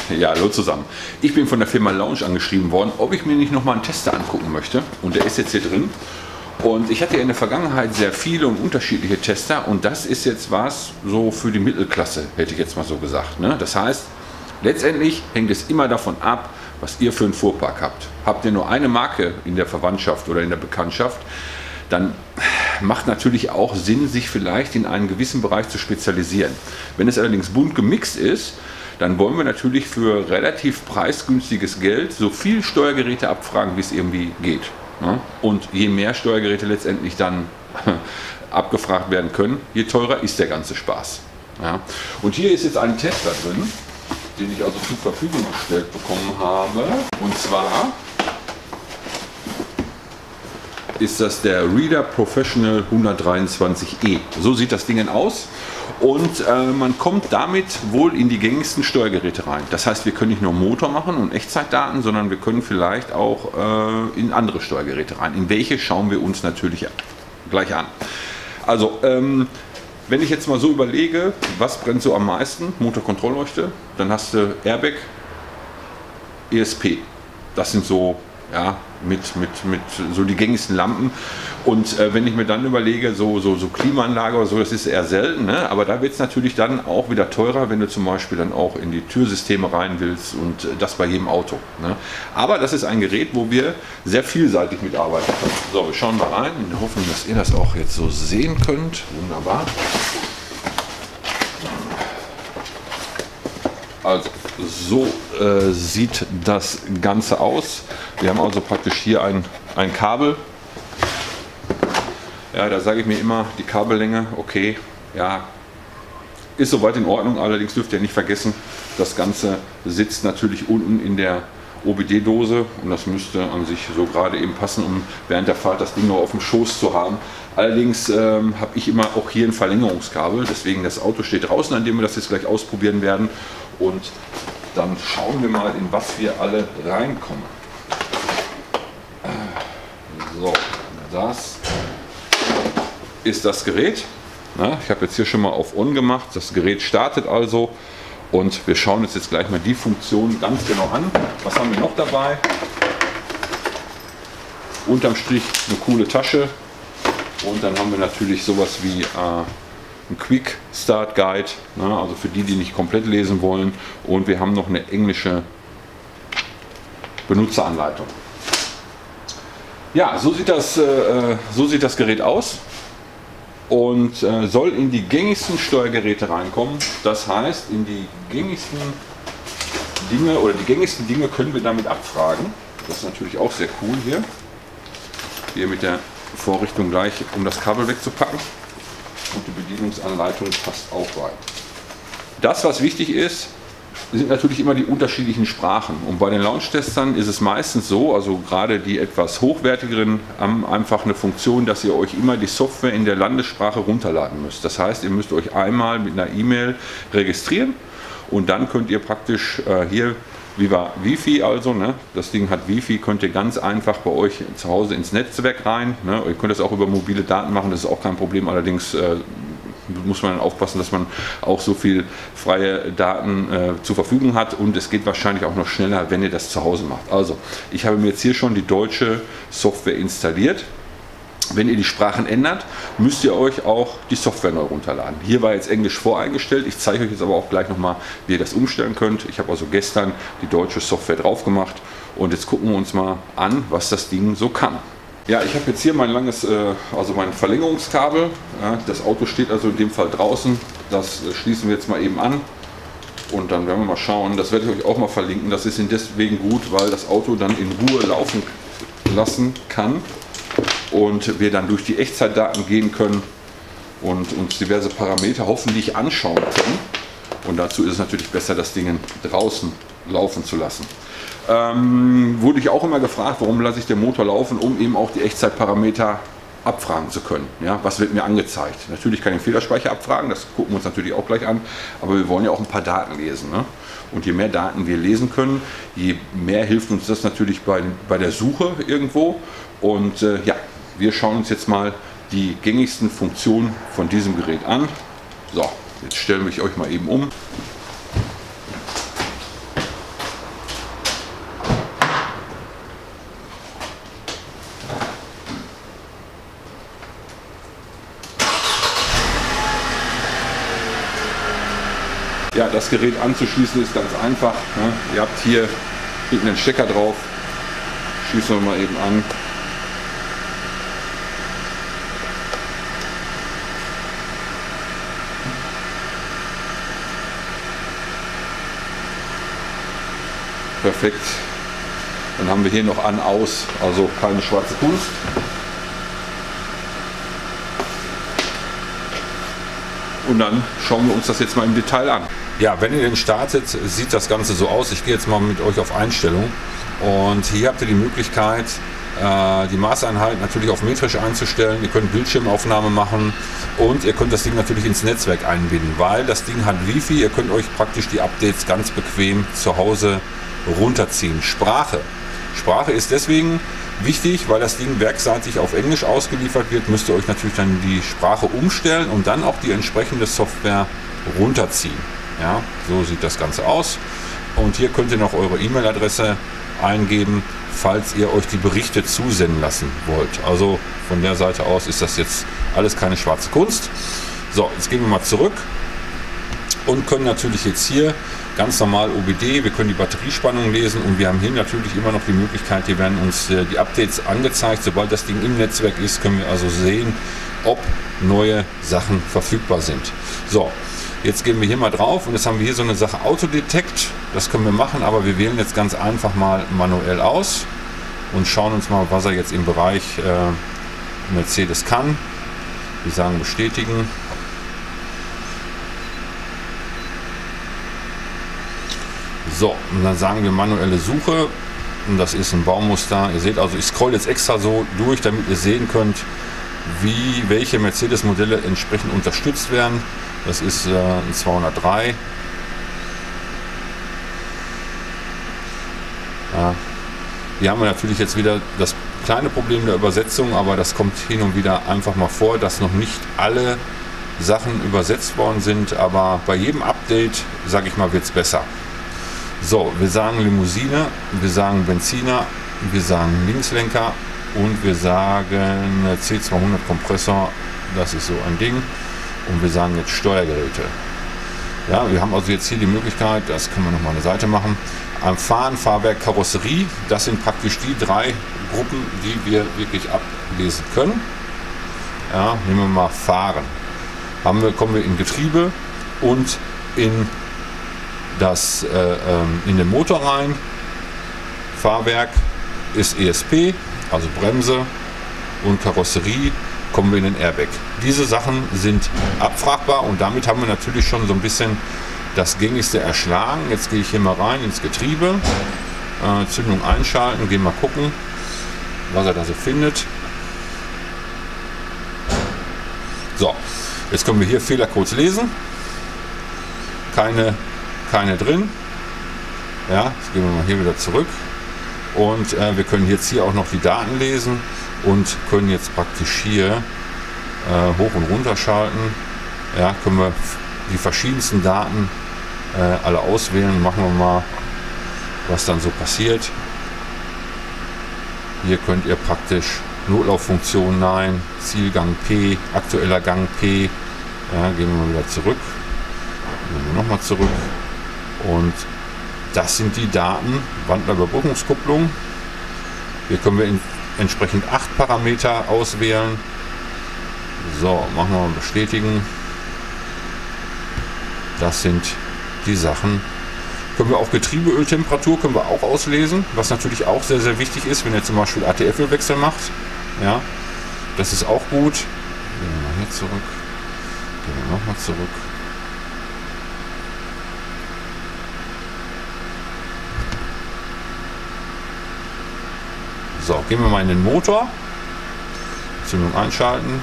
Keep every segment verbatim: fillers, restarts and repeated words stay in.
Ja, hallo zusammen. Ich bin von der Firma Launch angeschrieben worden, ob ich mir nicht noch mal einen Tester angucken möchte. Und der ist jetzt hier drin. Und ich hatte ja in der Vergangenheit sehr viele und unterschiedliche Tester. Und das ist jetzt was so für die Mittelklasse, hätte ich jetzt mal so gesagt. Ne? Das heißt, letztendlich hängt es immer davon ab, was ihr für einen Fuhrpark habt. Habt ihr nur eine Marke in der Verwandtschaft oder in der Bekanntschaft, dann macht natürlich auch Sinn, sich vielleicht in einen gewissen Bereich zu spezialisieren. Wenn es allerdings bunt gemixt ist, dann wollen wir natürlich für relativ preisgünstiges Geld so viel Steuergeräte abfragen, wie es irgendwie geht. Und je mehr Steuergeräte letztendlich dann abgefragt werden können, je teurer ist der ganze Spaß. Und hier ist jetzt ein Tester drin, den ich also zur Verfügung gestellt bekommen habe. Und zwar ist das der Reader Professional hundertdreiundzwanzig E. So sieht das Ding aus. Und äh, man kommt damit wohl in die gängigsten Steuergeräte rein. Das heißt, wir können nicht nur Motor machen und Echtzeitdaten, sondern wir können vielleicht auch äh, in andere Steuergeräte rein. In welche schauen wir uns natürlich gleich an. Also, ähm, wenn ich jetzt mal so überlege, was brennt so am meisten? Motorkontrollleuchte, dann hast du Airbag, E S P. Das sind so, ja, mit, mit, mit so die gängigsten Lampen. Und äh, wenn ich mir dann überlege, so, so, so Klimaanlage oder so, das ist eher selten, ne? Aber da wird es natürlich dann auch wieder teurer, wenn du zum Beispiel dann auch in die Türsysteme rein willst und äh, das bei jedem Auto. Ne? Aber das ist ein Gerät, wo wir sehr vielseitig mitarbeiten können. So, wir schauen mal rein, in der Hoffnung, dass ihr das auch jetzt so sehen könnt. Wunderbar. Also, so äh, sieht das Ganze aus. Wir haben also praktisch hier ein, ein Kabel. Ja, da sage ich mir immer, die Kabellänge, okay, ja, ist soweit in Ordnung. Allerdings dürft ihr nicht vergessen, das Ganze sitzt natürlich unten in der O B D-Dose und das müsste an sich so gerade eben passen, um während der Fahrt das Ding noch auf dem Schoß zu haben. Allerdings ähm, habe ich immer auch hier ein Verlängerungskabel, deswegen das Auto steht draußen, an dem wir das jetzt gleich ausprobieren werden. Und dann schauen wir mal, in was wir alle reinkommen. So, das ist das Gerät. Na, ich habe jetzt hier schon mal auf On gemacht. Das Gerät startet also und wir schauen uns jetzt gleich mal die Funktion ganz genau an. Was haben wir noch dabei? Unterm Strich eine coole Tasche und dann haben wir natürlich sowas wie äh, ein Quick Start Guide, ne, also für die, die nicht komplett lesen wollen, und wir haben noch eine englische Benutzeranleitung. Ja, so sieht das, äh, so sieht das Gerät aus und äh, soll in die gängigsten Steuergeräte reinkommen. Das heißt, in die gängigsten Dinge oder die gängigsten Dinge können wir damit abfragen. Das ist natürlich auch sehr cool hier. Hier mit der Vorrichtung gleich, um das Kabel wegzupacken. Und die Bedienungsanleitung passt auch rein. Das, was wichtig ist, sind natürlich immer die unterschiedlichen Sprachen. Und bei den Launch-Testern ist es meistens so, also gerade die etwas hochwertigeren haben einfach eine Funktion, dass ihr euch immer die Software in der Landessprache runterladen müsst. Das heißt, ihr müsst euch einmal mit einer E-Mail registrieren und dann könnt ihr praktisch äh, hier Viva Wi-Fi, also, ne? Das Ding hat Wi-Fi, könnt ihr ganz einfach bei euch zu Hause ins Netzwerk rein. Ne? Ihr könnt das auch über mobile Daten machen, das ist auch kein Problem. Allerdings äh, muss man aufpassen, dass man auch so viel freie Daten äh, zur Verfügung hat und es geht wahrscheinlich auch noch schneller, wenn ihr das zu Hause macht. Also, ich habe mir jetzt hier schon die deutsche Software installiert. Wenn ihr die Sprachen ändert, müsst ihr euch auch die Software neu runterladen. Hier war jetzt Englisch voreingestellt. Ich zeige euch jetzt aber auch gleich nochmal, wie ihr das umstellen könnt. Ich habe also gestern die deutsche Software drauf gemacht und jetzt gucken wir uns mal an, was das Ding so kann. Ja, ich habe jetzt hier mein langes, also mein Verlängerungskabel. Das Auto steht also in dem Fall draußen. Das schließen wir jetzt mal eben an und dann werden wir mal schauen. Das werde ich euch auch mal verlinken. Das ist deswegen gut, weil das Auto dann in Ruhe laufen lassen kann und wir dann durch die Echtzeitdaten gehen können und uns diverse Parameter hoffentlich anschauen können. Und dazu ist es natürlich besser, das Ding draußen laufen zu lassen. Ähm, wurde ich auch immer gefragt, warum lasse ich den Motor laufen, um eben auch die Echtzeitparameter abfragen zu können. Ja, was wird mir angezeigt? Natürlich kann ich den Fehlerspeicher abfragen, das gucken wir uns natürlich auch gleich an, aber wir wollen ja auch ein paar Daten lesen. Ne? Und je mehr Daten wir lesen können, je mehr hilft uns das natürlich bei, bei der Suche irgendwo. Und äh, ja, wir schauen uns jetzt mal die gängigsten Funktionen von diesem Gerät an. So, jetzt stellen wir euch mal eben um. Ja, das Gerät anzuschließen ist ganz einfach. Ne? Ihr habt hier hinten einen Stecker drauf. Schließen wir mal eben an. Perfekt. Dann haben wir hier noch an, aus, also keine schwarze Kunst. Und dann schauen wir uns das jetzt mal im Detail an. Ja, wenn ihr den startet, sieht das Ganze so aus. Ich gehe jetzt mal mit euch auf Einstellung. Und hier habt ihr die Möglichkeit, die Maßeinheit natürlich auf metrisch einzustellen. Ihr könnt Bildschirmaufnahme machen und ihr könnt das Ding natürlich ins Netzwerk einbinden, weil das Ding hat Wi-Fi. Ihr könnt euch praktisch die Updates ganz bequem zu Hause runterziehen. Sprache. Sprache ist deswegen wichtig, weil das Ding werkseitig auf Englisch ausgeliefert wird. Müsst ihr euch natürlich dann die Sprache umstellen und dann auch die entsprechende Software runterziehen. Ja, so sieht das Ganze aus. Und hier könnt ihr noch eure E-Mail-Adresse eingeben, falls ihr euch die Berichte zusenden lassen wollt. Also von der Seite aus ist das jetzt alles keine schwarze Kunst. So, jetzt gehen wir mal zurück und können natürlich jetzt hier ganz normal O B D, wir können die Batteriespannung lesen und wir haben hier natürlich immer noch die Möglichkeit, hier werden uns äh, die Updates angezeigt. Sobald das Ding im Netzwerk ist, können wir also sehen, ob neue Sachen verfügbar sind. So, jetzt gehen wir hier mal drauf und jetzt haben wir hier so eine Sache Autodetect. Das können wir machen, aber wir wählen jetzt ganz einfach mal manuell aus und schauen uns mal, was er jetzt im Bereich äh, Mercedes kann. Wir sagen bestätigen. So, und dann sagen wir manuelle Suche und das ist ein Baumuster. Ihr seht also, ich scroll jetzt extra so durch, damit ihr sehen könnt, wie welche Mercedes-Modelle entsprechend unterstützt werden. Das ist äh, ein zweihundertdrei. Ja. Hier haben wir natürlich jetzt wieder das kleine Problem der Übersetzung, aber das kommt hin und wieder einfach mal vor, dass noch nicht alle Sachen übersetzt worden sind, aber bei jedem Update, sage ich mal, wird es besser. So, wir sagen Limousine, wir sagen Benziner, wir sagen Linkslenker und wir sagen C zweihundert Kompressor, das ist so ein Ding, und wir sagen jetzt Steuergeräte. Ja, wir haben also jetzt hier die Möglichkeit, das können wir noch mal eine Seite machen, am Fahren, Fahrwerk, Karosserie, das sind praktisch die drei Gruppen, die wir wirklich ablesen können. Ja, nehmen wir mal Fahren. Haben wir, kommen wir in Getriebe und in das äh, ähm, in den Motor rein. Fahrwerk ist E S P, also Bremse, und Karosserie kommen wir in den Airbag. Diese Sachen sind abfragbar und damit haben wir natürlich schon so ein bisschen das Gängigste erschlagen. Jetzt gehe ich hier mal rein ins Getriebe, äh, Zündung einschalten, gehen mal gucken, was er da so findet. So, jetzt können wir hier Fehlercodes lesen. Keine keine drin. Ja, jetzt gehen wir mal hier wieder zurück und äh, wir können jetzt hier auch noch die Daten lesen und können jetzt praktisch hier äh, hoch und runter schalten. Ja, können wir die verschiedensten Daten äh, alle auswählen. Machen wir mal, was dann so passiert. Hier könnt ihr praktisch Notlauffunktion Nein, Zielgang P, aktueller Gang P. Ja, gehen wir mal wieder zurück. Gehen wir nochmal zurück. Und das sind die Daten, Wandlerüberbrückungskupplung. Hier können wir in, entsprechend acht Parameter auswählen. So, machen wir mal bestätigen. Das sind die Sachen. Können wir auch Getriebeöltemperatur können wir auch auslesen, was natürlich auch sehr, sehr wichtig ist, wenn ihr zum Beispiel A T F-Ölwechsel macht. Ja, das ist auch gut. Gehen wir mal hier zurück. Gehen wir nochmal zurück. So, gehen wir mal in den Motor. Zündung einschalten.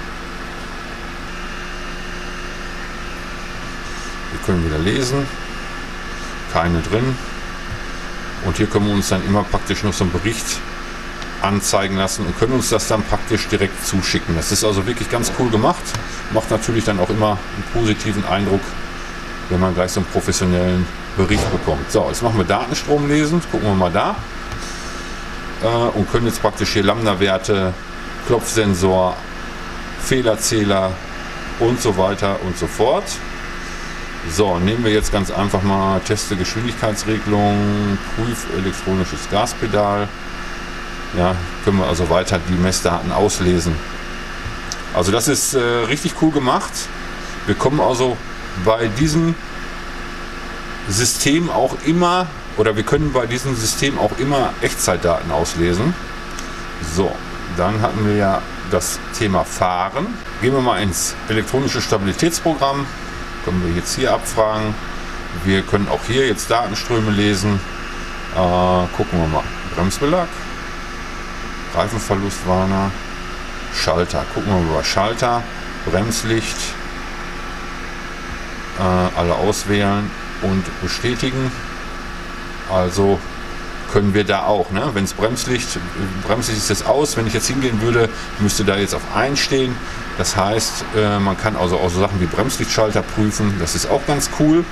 Wir können wieder lesen. Keine drin. Und hier können wir uns dann immer praktisch noch so einen Bericht anzeigen lassen und können uns das dann praktisch direkt zuschicken. Das ist also wirklich ganz cool gemacht. Macht natürlich dann auch immer einen positiven Eindruck, wenn man gleich so einen professionellen Bericht bekommt. So, jetzt machen wir Datenstrom lesen. Gucken wir mal da. Und können jetzt praktisch hier Lambda-Werte, Klopfsensor, Fehlerzähler und so weiter und so fort. So, nehmen wir jetzt ganz einfach mal Teste Geschwindigkeitsregelung, Prüf elektronisches Gaspedal. Ja, können wir also weiter die Messdaten auslesen. Also das ist äh, richtig cool gemacht. Wir kommen also bei diesem System auch immer, oder wir können bei diesem System auch immer Echtzeitdaten auslesen. So, dann hatten wir ja das Thema Fahren. Gehen wir mal ins elektronische Stabilitätsprogramm. Können wir jetzt hier abfragen. Wir können auch hier jetzt Datenströme lesen. Äh, gucken wir mal. Bremsbelag, Reifenverlustwarner, Schalter. Gucken wir mal bei Schalter, Bremslicht. Äh, alle auswählen und bestätigen. Also können wir da auch, ne? Wenn es Bremslicht, Bremslicht ist jetzt aus, wenn ich jetzt hingehen würde, müsste da jetzt auf eins stehen. Das heißt, äh, man kann also auch so Sachen wie Bremslichtschalter prüfen. Das ist auch ganz cool.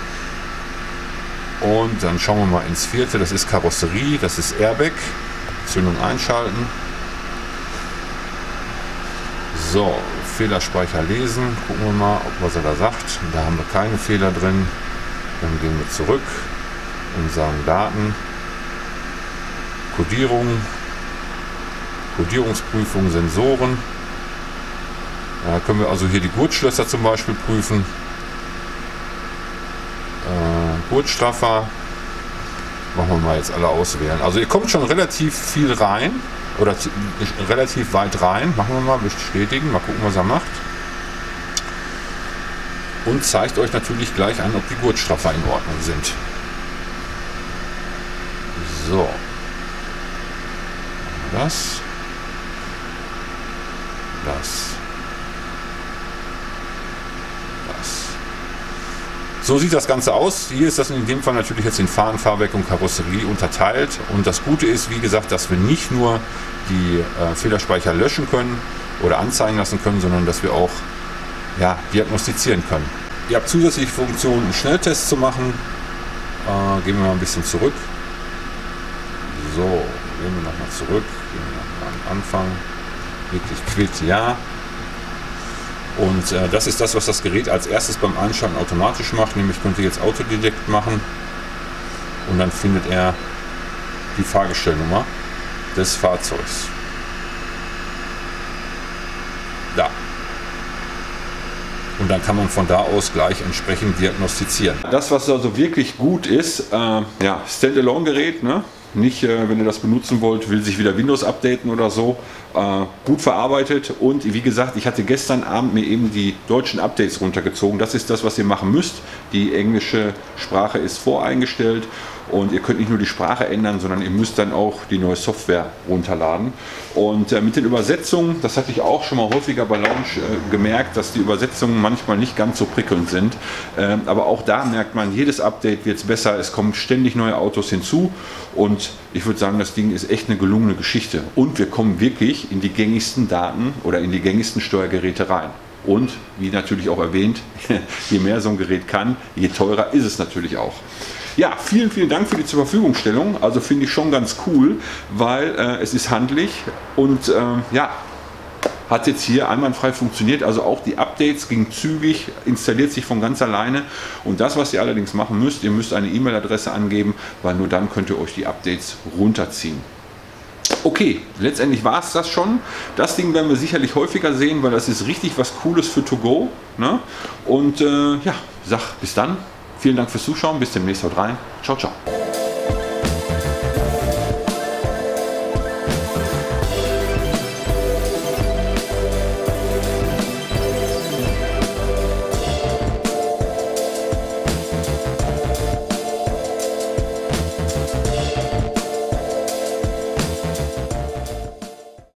Und dann schauen wir mal ins vierte. Das ist Karosserie, das ist Airbag. Zündung einschalten. So, Fehlerspeicher lesen. Gucken wir mal, ob was er da sagt. Da haben wir keine Fehler drin. Dann gehen wir zurück und sagen Daten. Kodierung, Kodierungsprüfung, Sensoren. Da können wir also hier die Gurtschlösser zum Beispiel prüfen. Äh, Gurtstraffer. Machen wir mal jetzt alle auswählen. Also ihr kommt schon relativ viel rein. Oder relativ weit rein. Machen wir mal, bestätigen. Mal gucken, was er macht. Und zeigt euch natürlich gleich an, ob die Gurtstraffer in Ordnung sind. So. Das. Das. Das. So sieht das Ganze aus. Hier ist das in dem Fall natürlich jetzt in Fahren, Fahrwerk und Karosserie unterteilt. Und das Gute ist, wie gesagt, dass wir nicht nur die äh, Fehlerspeicher löschen können oder anzeigen lassen können, sondern dass wir auch ja, diagnostizieren können. Ihr habt zusätzliche Funktionen, einen Schnelltest zu machen. Äh, gehen wir mal ein bisschen zurück. So, gehen wir nochmal zurück. Gehen wir nochmal am Anfang. Wirklich quit, ja. Und äh, das ist das, was das Gerät als erstes beim Einschalten automatisch macht. Nämlich könnt ihr jetzt Autodidekt machen. Und dann findet er die Fahrgestellnummer des Fahrzeugs. Da. Und dann kann man von da aus gleich entsprechend diagnostizieren. Das, was also wirklich gut ist, äh, ja, Standalone-Gerät, ne? Nicht, äh, wenn ihr das benutzen wollt, will sich wieder Windows updaten oder so. Äh, gut verarbeitet und wie gesagt, ich hatte gestern Abend mir eben die deutschen Updates runtergezogen. Das ist das, was ihr machen müsst. Die englische Sprache ist voreingestellt und ihr könnt nicht nur die Sprache ändern, sondern ihr müsst dann auch die neue Software runterladen. Und äh, mit den Übersetzungen, das hatte ich auch schon mal häufiger bei Launch äh, gemerkt, dass die Übersetzungen manchmal nicht ganz so prickelnd sind. Äh, aber auch da merkt man, jedes Update wird besser, es kommen ständig neue Autos hinzu und ich würde sagen, das Ding ist echt eine gelungene Geschichte. Und wir kommen wirklich in die gängigsten Daten oder in die gängigsten Steuergeräte rein. Und wie natürlich auch erwähnt, je mehr so ein Gerät kann, je teurer ist es natürlich auch. Ja, vielen, vielen Dank für die Zurverfügungstellung. Also finde ich schon ganz cool, weil äh, es ist handlich und äh, ja, hat jetzt hier einwandfrei funktioniert. Also auch die Updates gingen zügig, installiert sich von ganz alleine. Und das, was ihr allerdings machen müsst, ihr müsst eine E-Mail-Adresse angeben, weil nur dann könnt ihr euch die Updates runterziehen. Okay, letztendlich war es das schon. Das Ding werden wir sicherlich häufiger sehen, weil das ist richtig was Cooles für To Go. Ne? Und äh, ja, sag bis dann. Vielen Dank fürs Zuschauen. Bis demnächst. Haut rein. Ciao, ciao.